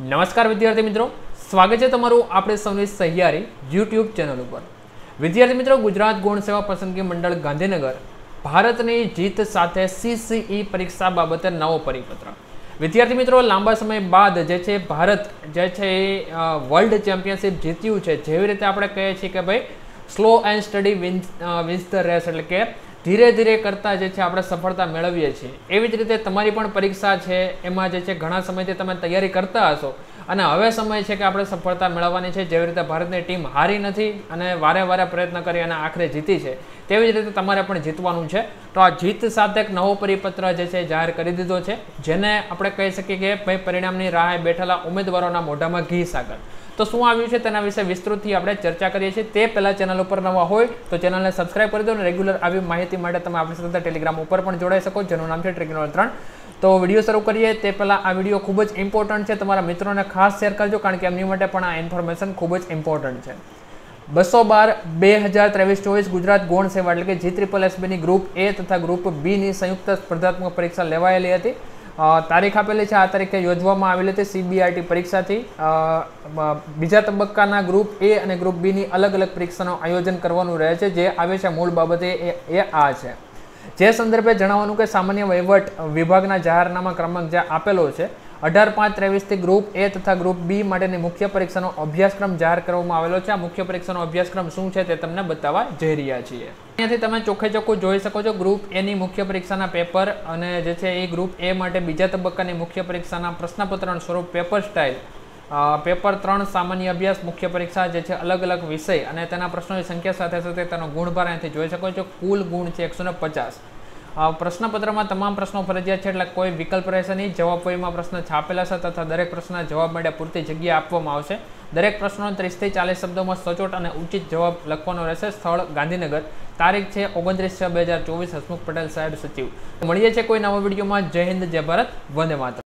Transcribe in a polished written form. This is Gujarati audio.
નમસ્કાર વિદ્યાર્થી મિત્રો, સ્વાગત છે તમારું આપણે સૌની સહિયારી યુટ્યુબ ચેનલ ઉપર। વિદ્યાર્થી મિત્રો, ગુજરાત ગૌણ સેવા પસંદગી મંડળ ગાંધીનગર ભારતની જીત સાથે CCE પરીક્ષા બાબતે નવો પરિપત્ર। વિદ્યાર્થી મિત્રો, લાંબા સમય બાદ જે છે ભારત જે છે વર્લ્ડ ચેમ્પિયનશિપ જીત્યું છે। જેવી રીતે આપણે કહીએ છીએ કે ભાઈ slow and steady wins the race, એટલે કે ધીરે ધીરે કરતા જે છે આપણે સફળતા મેળવીએ છીએ। એવી જ રીતે તમારી પણ પરીક્ષા છે, એમાં જે છે ઘણા સમયથી તમે તૈયારી કરતા હશો અને હવે સમય છે કે આપણે સફળતા મેળવવાની છે। જેવી રીતે ભારતની ટીમ હારી નથી અને વારે વારે પ્રયત્ન કરી અને આખરે જીતી છે, તેવી જ રીતે તમારે પણ જીતવાનું છે। તો આ જીત સાથે એક નવો પરિપત્ર જે છે જાહેર કરી દીધો છે, જેને આપણે કહી શકીએ કે ભાઈ પરિણામની રાહે બેઠેલા ઉમેદવારોના મોઢામાં ઘી સાગર। તો શું આવ્યું છે તેના વિશે વિસ્તૃતથી આપણે ચર્ચા કરીએ છીએ। તે પહેલાં ચેનલ ઉપર નવા હોય તો ચેનલને સબસ્ક્રાઇબ કરી દો અને રેગ્યુલર આવી માહિતી માટે તમે આપણી સાથે ટેલિગ્રામ ઉપર પણ જોડાઈ શકો, જેનું નામ છે Trigonometry 3। તો વિડીયો શરૂ કરીએ તે પહેલાં આ વિડીયો ખૂબ જ ઇમ્પોર્ટન્ટ છે, તમારા મિત્રોને ખાસ શેર કરજો, કારણ કે એમની માટે પણ આ ઇન્ફોર્મેશન ખૂબ જ ઇમ્પોર્ટન્ટ છે। 212/2023-24 ગુજરાત ગૌણ સેવા એટલે કે GSSBની ગ્રુપ A તથા ગ્રુપ B ની સંયુક્ત સ્પર્ધાત્મક પરીક્ષા લેવાયેલી હતી। તારીખ આપેલી છે, આ તારીખે યોજવામાં આવેલી હતી CBRT પરીક્ષાથી। બીજા તબક્કાના ગ્રુપ A અને ગ્રુપ B ની અલગ અલગ પરીક્ષાનું આયોજન કરવાનું રહે છે। જે આવે છે મૂળ બાબતે એ આ છે। જે સંદર્ભે જણાવવાનું કે સામાન્ય વહીવટ વિભાગના જાહેરનામા ક્રમાંક જે આપેલો છે 18/5/23 થી ગ્રુપ A તથા ગ્રુપ B માટેની મુખ્ય પરીક્ષાનો અભ્યાસક્રમ જાહેર કરવામાં આવેલો છે। આ મુખ્ય પરીક્ષાનો અભ્યાસક્રમ શું છે તે તમને બતાવવા જઈ રહ્યા છીએ। અહીંયાથી તમે ચોખ્ખે ચોખ્ખું જોઈ શકો છો ગ્રુપ A ની મુખ્ય પરીક્ષાના પેપર અને જે છે એ ગ્રુપ A માટે બીજા તબક્કાની મુખ્ય પરીક્ષાના પ્રશ્નપત્રનું સ્વરૂપ પેપર સ્ટાઇલ, પેપર 3 સામાન્ય અભ્યાસ મુખ્ય પરીક્ષા જે છે અલગ અલગ વિષય અને તેના પ્રશ્નોની સંખ્યા સાથે સાથે તેનો ગુણભાર અહીંથી જોઈ શકો છો। કુલ ગુણ છે 150। પ્રશ્નપત્રમાં તમામ પ્રશ્નો ફરજિયાત છે, એટલે કોઈ વિકલ્પ રહેશે નહીં। જવાબવહીમાં પ્રશ્ન છાપેલા છે તથા દરેક પ્રશ્નના જવાબ માટે પૂરતી જગ્યા આપવામાં આવશે। દરેક પ્રશ્નો 30 થી 40 શબ્દોમાં સચોટ અને ઉચિત જવાબ લખવાનો રહેશે। સ્થળ ગાંધીનગર, તારીખ છે 29/6/2024, હસમુખ પટેલ સાહેબ સચિવ। મળીએ છીએ કોઈ નવા વિડીયોમાં। જય હિન્દ, જય ભારત, વંદે માતરમ।